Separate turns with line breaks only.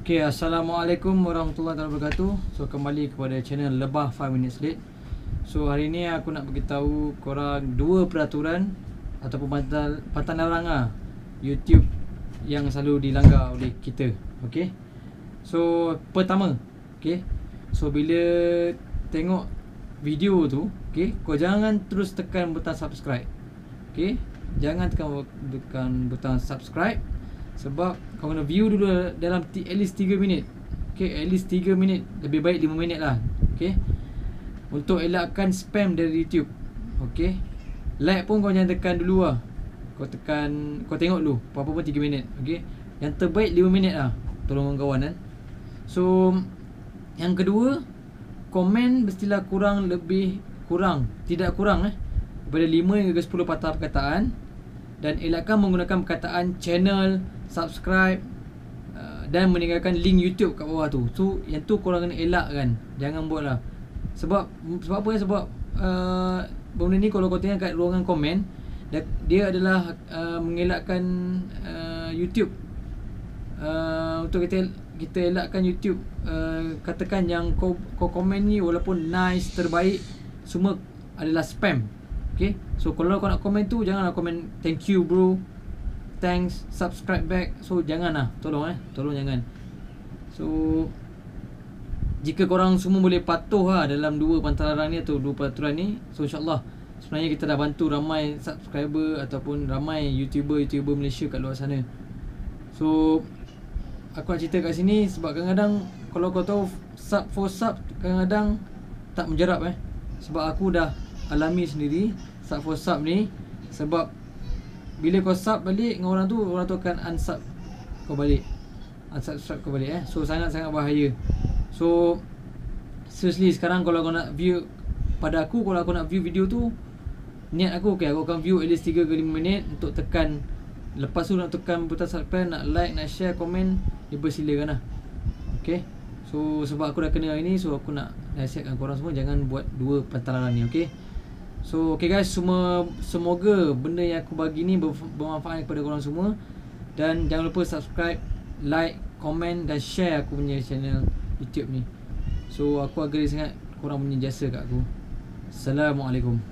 Okay, Assalamualaikum warahmatullahi wabarakatuh. So, kembali kepada channel Lebah 5 Minutes Late. So, hari ni aku nak beritahu korang dua peraturan ataupun pantang larang YouTube yang selalu dilanggar oleh kita. Okay. So, pertama, okay, so bila tengok video tu, okay, kau jangan terus tekan butang subscribe. Okay, jangan tekan butang subscribe, sebab kau kena view dulu dalam at least 3 minit. Okay, at least 3 minit. Lebih baik 5 minit lah. Okay, untuk elakkan spam dari YouTube. Okay, like pun kau jangan tekan dulu lah. Kau tengok dulu apa-apa pun 3 minit. Okay, yang terbaik 5 minit lah. Tolong kawan kan. So, yang kedua, komen mestilah tidak kurang daripada 5 hingga 10 patah perkataan, dan elakkan menggunakan perkataan channel, subscribe dan meninggalkan link YouTube kat bawah tu. So yang tu korang kena elakkan. Jangan buat lah. Sebab apa ya? Sebab benda ni kalau kau tengok kat ruangan komen, dia adalah mengelakkan YouTube. Untuk kita elakkan YouTube, katakan yang kau komen ni walaupun nice, terbaik, semua adalah spam. Okay, so kalau kau nak komen tu, janganlah komen thank you bro, thanks, subscribe back. So janganlah, tolong jangan. So jika korang semua boleh patuh dalam dua pantang larang ni atau dua peraturan ni, so insyaAllah sebenarnya kita dah bantu ramai subscriber ataupun ramai YouTuber Malaysia kat luar sana. So aku nak cerita kat sini sebab kadang-kadang kalau kau tahu sub for sub kadang-kadang tak menjerap sebab aku dah alami sendiri sub for sub ni. Sebab bila kau sub balik dengan orang tu akan unsub kau balik, unsubscribe kau balik So sangat-sangat bahaya. So seriously, sekarang kalau kau nak view pada aku, kalau aku nak view video tu, niat aku, okay, aku akan view at least 3 ke 5 minit untuk tekan. Lepas tu nak tekan butang subscribe, nak like, nak share, komen, dipersilakan lah. Okay, so sebab aku dah kena hari ni, so aku nak nasihatkan korang semua jangan buat dua pantang larang ni. Okay, so okay guys, semoga benda yang aku bagi ni bermanfaat kepada korang semua. Dan jangan lupa subscribe, like, komen dan share aku punya channel YouTube ni. So aku agak sangat korang punya jasa kat aku. Assalamualaikum.